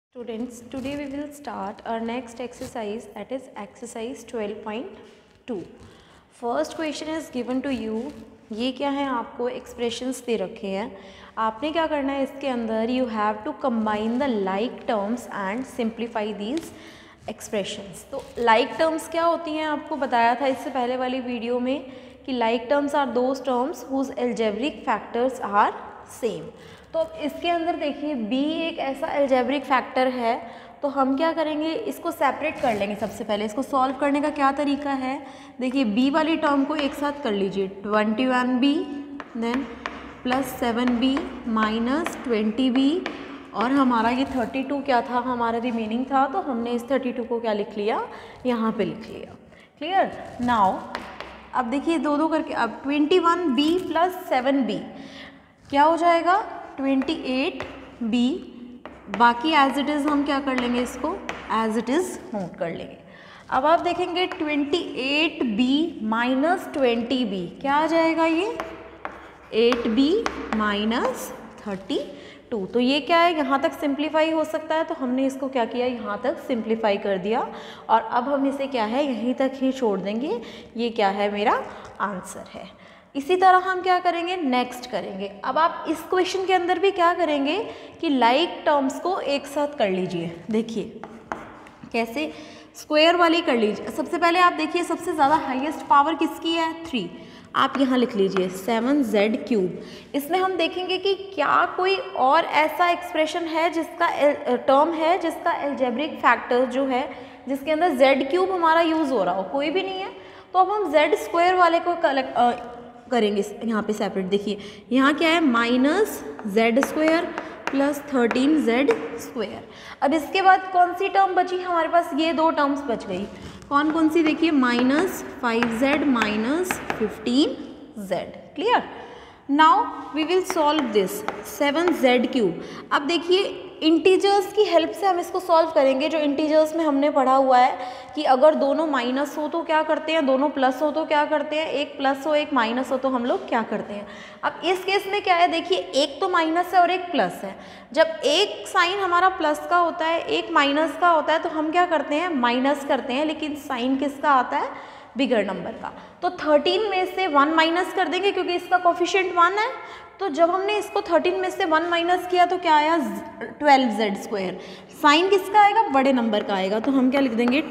Students, today we will start our next exercise, that is exercise 12.2. First question is given to you. ये क्या है, आपको expressions दे रखे हैं. आपने क्या करना है इसके अंदर, you have to combine the like terms and simplify these expressions. तो like terms क्या होती हैं, आपको बताया था इससे पहले वाली वीडियो में कि like terms are those terms whose algebraic factors are same. तो अब इसके अंदर देखिए b एक ऐसा अलजेब्रिक फैक्टर है, तो हम क्या करेंगे, इसको सेपरेट कर लेंगे. सबसे पहले इसको सॉल्व करने का क्या तरीका है, देखिए b वाली टर्म को एक साथ कर लीजिए. 21b then plus 7b minus 20b और हमारा ये 32 क्या था, हमारा रिमेनिंग था, तो हमने इस 32 को क्या लिख लिया, यहाँ पे लिख लिया. क्लियर. नाउ अब देखिए दो दो करके, अब 21b प्लस 7b क्या हो जाएगा, 28b. बाकी एज इट इज़ हम क्या कर लेंगे, इसको एज इट इज़ नोट कर लेंगे. अब आप देखेंगे 28b माइनस 20b क्या आ जाएगा, ये 8b माइनस 32. तो ये क्या है, यहाँ तक सिंप्लीफाई हो सकता है, तो हमने इसको क्या किया, यहाँ तक सिंप्लीफाई कर दिया और अब हम इसे क्या है, यहीं तक ही छोड़ देंगे. ये क्या है, मेरा आंसर है. इसी तरह हम क्या करेंगे, नेक्स्ट करेंगे. अब आप इस क्वेश्चन के अंदर भी क्या करेंगे कि लाइक टर्म्स को एक साथ कर लीजिए. देखिए कैसे, स्क्वायर वाली कर लीजिए. सबसे पहले आप देखिए सबसे ज़्यादा हाईएस्ट पावर किसकी है, 3. आप यहाँ लिख लीजिए 7z³. इसमें हम देखेंगे कि क्या कोई और ऐसा एक्सप्रेशन है जिसका टर्म है जिसका अलजेब्रिक फैक्टर जो है, जिसके अंदर z³ हमारा यूज़ हो रहा हो. कोई भी नहीं है, तो अब हम z² वाले को करेंगे यहाँ पे सेपरेट. देखिए यहाँ क्या है, -z² प्लस 13z². अब इसके बाद कौन सी टर्म बची हमारे पास, ये दो टर्म्स बच गई. कौन कौन सी, देखिए -5z minus 15z. Clear. Now we will solve this 7z³. अब देखिए इंटीजर्स की हेल्प से हम इसको सॉल्व करेंगे. जो इंटीजर्स में हमने पढ़ा हुआ है कि अगर दोनों माइनस हो तो क्या करते हैं, दोनों प्लस हो तो क्या करते हैं, एक प्लस हो एक माइनस हो तो हम लोग क्या करते हैं. अब इस केस में क्या है, देखिए एक तो माइनस है और एक प्लस है. जब एक साइन हमारा प्लस का होता है, एक माइनस का होता है, तो हम क्या करते हैं, माइनस करते हैं. लेकिन साइन किसका आता है, बिगर नंबर का. तो 13 में से 1 माइनस कर देंगे क्योंकि इसका कोफिशिएंट 1 है. तो जब हमने इसको 13 में से 1 माइनस किया तो क्या आया, 12z². साइन किसका आएगा, बड़े नंबर का आएगा, तो हम क्या लिख देंगे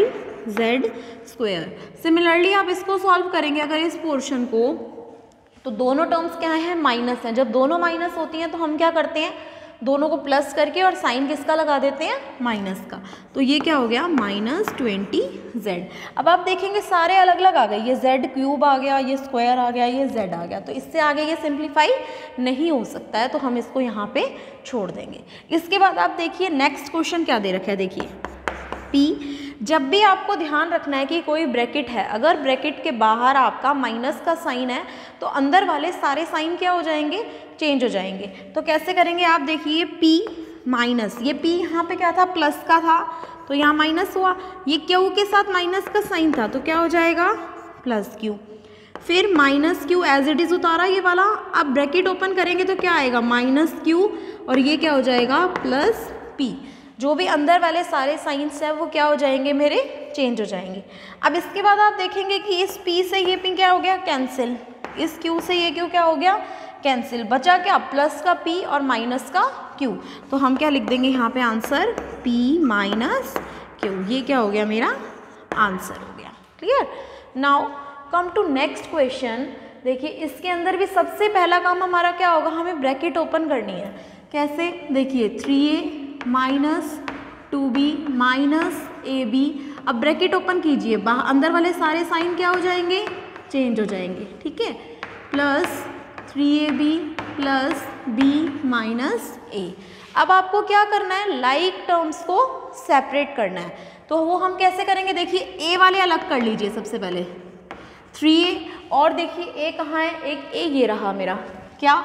12z². सिमिलरली आप इसको सॉल्व करेंगे अगर इस पोर्शन को, तो दोनों टर्म्स क्या हैं, माइनस हैं. जब दोनों माइनस होती हैं तो हम क्या करते हैं, दोनों को प्लस करके और साइन किसका लगा देते हैं, माइनस का. तो ये क्या हो गया, -20z. अब आप देखेंगे सारे अलग अलग आ गए, ये z³ आ गया, ये स्क्वायर आ गया, ये z आ गया. तो इससे आगे ये सिंप्लीफाई नहीं हो सकता है, तो हम इसको यहाँ पे छोड़ देंगे. इसके बाद आप देखिए नेक्स्ट क्वेश्चन क्या दे रखा है. देखिए p, जब भी आपको ध्यान रखना है कि कोई ब्रैकेट है, अगर ब्रैकेट के बाहर आपका माइनस का साइन है तो अंदर वाले सारे साइन क्या हो जाएंगे, चेंज हो जाएंगे. तो कैसे करेंगे, आप देखिए p माइनस, ये p यहाँ पे क्या था, प्लस का था, तो यहाँ माइनस हुआ. ये q के साथ माइनस का साइन था, तो क्या हो जाएगा, +q. फिर -q एज इट इज़ उतारा ये वाला. अब ब्रैकेट ओपन करेंगे तो क्या आएगा, -q और ये क्या हो जाएगा, +p. जो भी अंदर वाले सारे साइंस हैं वो क्या हो जाएंगे, मेरे चेंज हो जाएंगे. अब इसके बाद आप देखेंगे कि इस p से ये p क्या हो गया, कैंसिल. इस q से ये q क्या हो गया, कैंसिल. बचा क्या, प्लस का p और माइनस का q. तो हम क्या लिख देंगे यहाँ पे आंसर, p माइनस q. ये क्या हो गया, मेरा आंसर हो गया. Clear. Now come to next question. देखिए इसके अंदर भी सबसे पहला काम हमारा क्या होगा, हमें ब्रैकेट ओपन करनी है. कैसे, देखिए 3a minus 2b minus ab. अब ब्रैकेट ओपन कीजिए, अंदर वाले सारे साइन क्या हो जाएंगे, चेंज हो जाएंगे. ठीक है, plus 3ab plus b minus a. अब आपको क्या करना है, लाइक टर्म्स को सेपरेट करना है. तो वो हम कैसे करेंगे, देखिए a वाले अलग कर लीजिए सबसे पहले, 3a. और देखिए a कहाँ है, एक a ये रहा मेरा, क्या,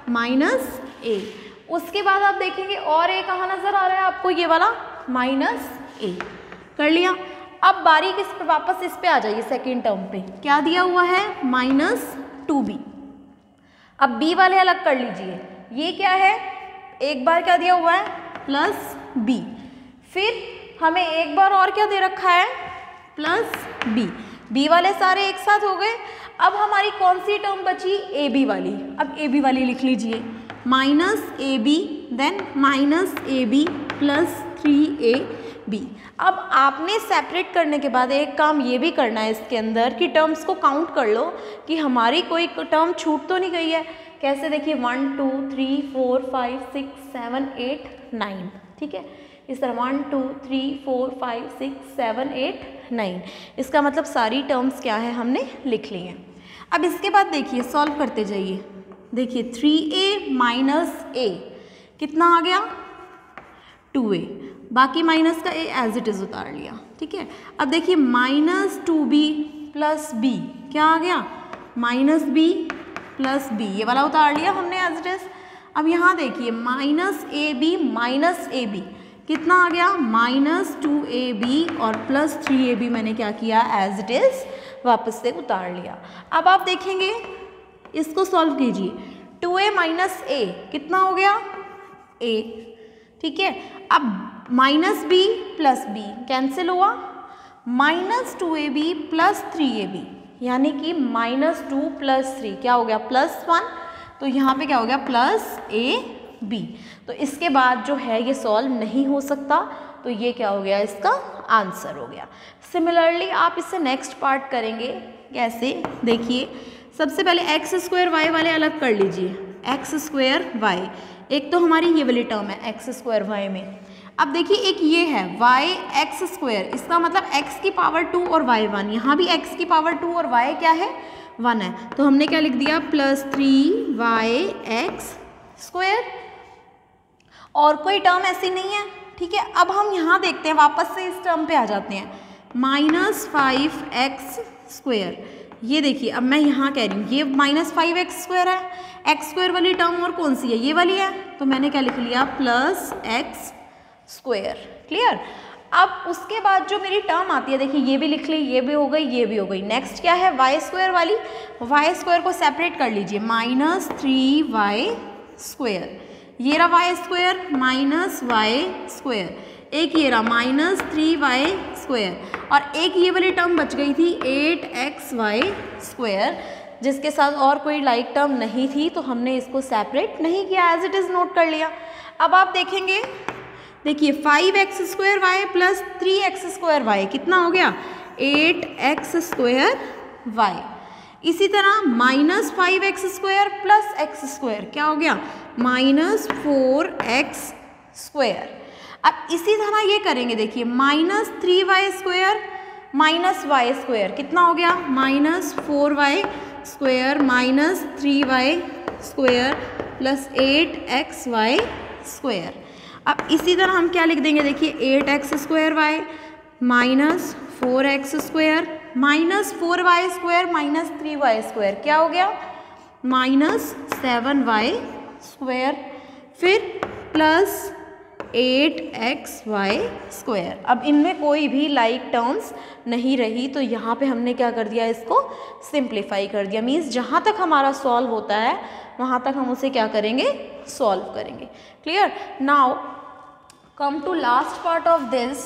-a. उसके बाद आप देखेंगे और a कहाँ नजर आ रहा है आपको, ये वाला -a. कर लिया. अब बारी किस पे, वापस इस पे आ जाइए, सेकेंड टर्म पे क्या दिया हुआ है, -2b. अब b वाले अलग कर लीजिए. ये क्या है, एक बार क्या दिया हुआ है, बी। फिर हमें एक बार और क्या दे रखा है, प्लस बी। बी वाले सारे एक साथ हो गए। अब हमारी कौन सी टर्म बची, ए बी वाली। अब ए बी वाली लिख लीजिए, minus A B then minus A B plus 3ab। अब आपने सेपरेट करने के बाद एक काम ये भी करना है इसके अंदर कि टर्म्स को काउंट कर लो कि हमारी कोई टर्म छूट तो नहीं गई है। कैसे, देखिए 1 2 3 4 5 6 7 8 9, ठीक है। इस तरह 1 2 3 4 5 6 7 8 9, इसका मतलब सारी टर्म्स क्या है हमने लिख ली हैं। अब इसके बाद देखिए सॉल्व करते जाइए। देखिए 3a माइनस a कितना आ गया, 2a, बाकी माइनस का a एज इट इज़ उतार लिया, ठीक है। अब देखिए माइनस 2b प्लस b क्या आ गया, माइनस b प्लस b, ये वाला उतार लिया हमने एज इट इज़। अब यहाँ देखिए माइनस ए बी कितना आ गया, माइनस 2ab और प्लस 3ab मैंने क्या किया एज इट इज़ वापस से उतार लिया। अब आप देखेंगे इसको सॉल्व कीजिए, 2a माइनस a कितना हो गया, a, ठीक है। अब minus b plus b cancel हुआ, माइनस 2ab प्लस 3ab यानी कि माइनस 2 प्लस 3 क्या हो गया, प्लस 1। तो यहाँ पे क्या हो गया, प्लस ab। तो इसके बाद जो है ये सॉल्व नहीं हो सकता, तो ये क्या हो गया, इसका आंसर हो गया। सिमिलरली आप इससे नेक्स्ट पार्ट करेंगे, कैसे, देखिए सबसे पहले एक्स स्क्वायर वाई वाले अलग कर लीजिए, एक्स स्क्वायर वाई, एक तो हमारी ये वाली टर्म है एक्स स्क्वायर वाई में। अब देखिए एक ये है वाई एक्स स्क्वायर, इसका मतलब एक्स की पावर 2 और वाई 1, यहाँ भी एक्स की पावर 2 और वाई क्या है, 1 है। तो हमने क्या लिख दिया, प्लस 3y एक्स स्क्वायर, और कोई टर्म ऐसी नहीं है, ठीक है। अब हम यहाँ देखते हैं, वापस से इस टर्म पे आ जाते हैं, माइनस 5x स्क्वायर। ये देखिए अब मैं यहाँ कह रही हूँ ये माइनस 5x स्क्वायर है, एक्स स्क्वायर वाली टर्म और कौन सी है, ये वाली है, तो मैंने क्या लिख लिया, प्लस x स्क्वायर, क्लियर। अब उसके बाद जो मेरी टर्म आती है, देखिए ये भी लिख ली, ये भी हो गई, ये भी हो गई। नेक्स्ट क्या है, वाई स्क्वायर वाली, वाई स्क्वायर को सेपरेट कर लीजिए, माइनस 3y स्क्वायर, ये रहा Y square minus Y square, एक ये रहा माइनस 3y स्क्वायर, और एक ये वाली टर्म बच गई थी 8xy स्क्वायर, जिसके साथ और कोई लाइक टर्म नहीं थी, तो हमने इसको सेपरेट नहीं किया, एज इट इज़ नोट कर लिया। अब आप देखेंगे, देखिए 5x square Y plus 3x square Y कितना हो गया, 8x स्क्वायर वाई। इसी तरह minus 5x square plus x square क्या हो गया, माइनस 4x स्क्वायर। अब इसी तरह ये करेंगे, देखिए minus 3y square minus Y square कितना हो गया, minus 4y square minus 3y square plus 8xy square. अब इसी तरह हम क्या लिख देंगे, देखिए 8x square Y minus 4x square minus 4y square minus 3y square क्या हो गया, माइनस 7y स्क्वायर, फिर प्लस 8xy स्क्वायर। अब इनमें कोई भी लाइक टर्म्स नहीं रही, तो यहाँ पे हमने क्या कर दिया, इसको सिंप्लीफाई कर दिया। मीन्स जहाँ तक हमारा सॉल्व होता है वहाँ तक हम उसे क्या करेंगे, सॉल्व करेंगे, clear. Now come to last part of this.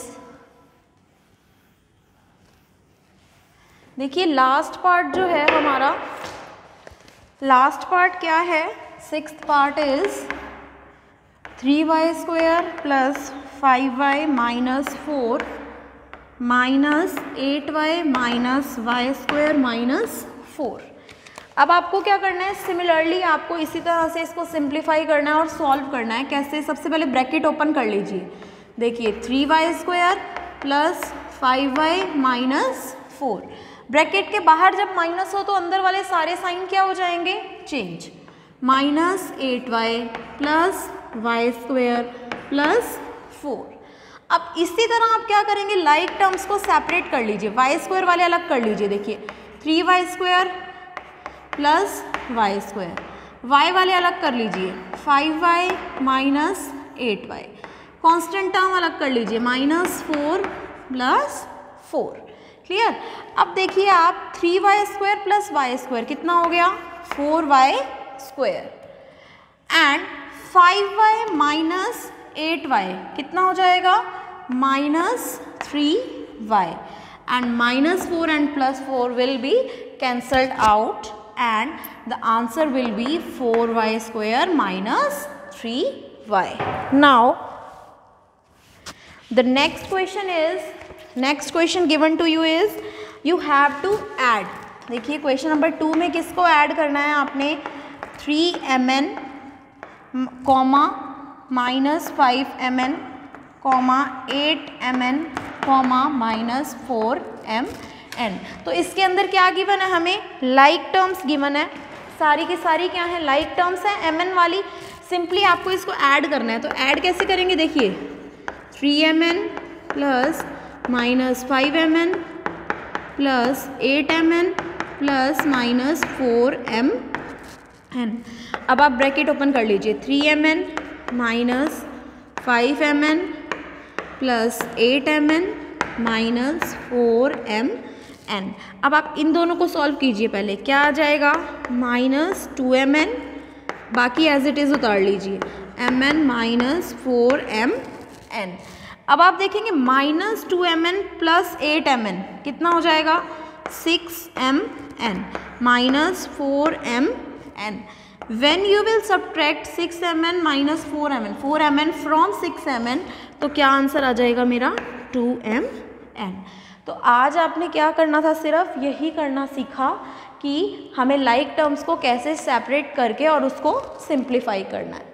देखिए लास्ट पार्ट जो है हमारा, लास्ट पार्ट क्या है, sixth part is 3y square plus 5y minus 4 minus 8y minus Y square minus 4। अब आपको क्या करना है, सिमिलरली आपको इसी तरह से इसको सिंप्लीफाई करना है और सॉल्व करना है। कैसे, सबसे पहले ब्रैकेट ओपन कर लीजिए, देखिए 3y square plus 5y minus 4। Bracket के बाहर जब माइनस हो तो अंदर वाले सारे साइन क्या हो जाएंगे, change, minus 8y plus Y square plus 4। अब इसी तरह आप क्या करेंगे, लाइक टर्म्स को सेपरेट कर लीजिए, वाई स्क्वायर वाले अलग कर लीजिए, देखिए 3y square plus Y square, Y वाले अलग कर लीजिए 5y minus 8y, constant term अलग कर लीजिए माइनस 4 प्लस 4, क्लियर। अब देखिए आप 3y square plus Y square कितना हो गया, 4y square, and 5y minus 8y कितना हो जाएगा, -3y, and -4 and +4 will be cancelled out and the answer will be 4y square minus 3y. Now the next question given to you is you have to add. देखिए question number 2 में किसको add करना है आपने, 3mn, -5mn, 8mn, -4mn. तो इसके अंदर क्या गिवन है, हमें लाइक टर्म्स गिवन है, सारी की सारी क्या है, लाइक टर्म्स है mn वाली. सिंपली आपको इसको ऐड करना है. तो ऐड कैसे करेंगे, देखिए 3mn plus -5mn plus 8mn plus -4mn. अब आप ब्रैकेट ओपन कर लीजिए, 3mn -5mn plus 8mn -4mn. अब आप इन दोनों को सॉल्व कीजिए. पहले क्या आ जाएगा, -2mn, बाकी एज इट इज़ उतार लीजिए, mn -4mn. अब आप देखेंगे -2mn प्लस 8mn कितना हो जाएगा, 6mn -4mn. When you will subtract 6mn minus 4mn from 6mn, तो क्या आंसर आ जाएगा मेरा, 2mn. तो आज आपने क्या करना था, सिर्फ यही करना सीखा कि हमें लाइक टर्म्स को कैसे सेपरेट करके और उसको सिंप्लीफाई करना है.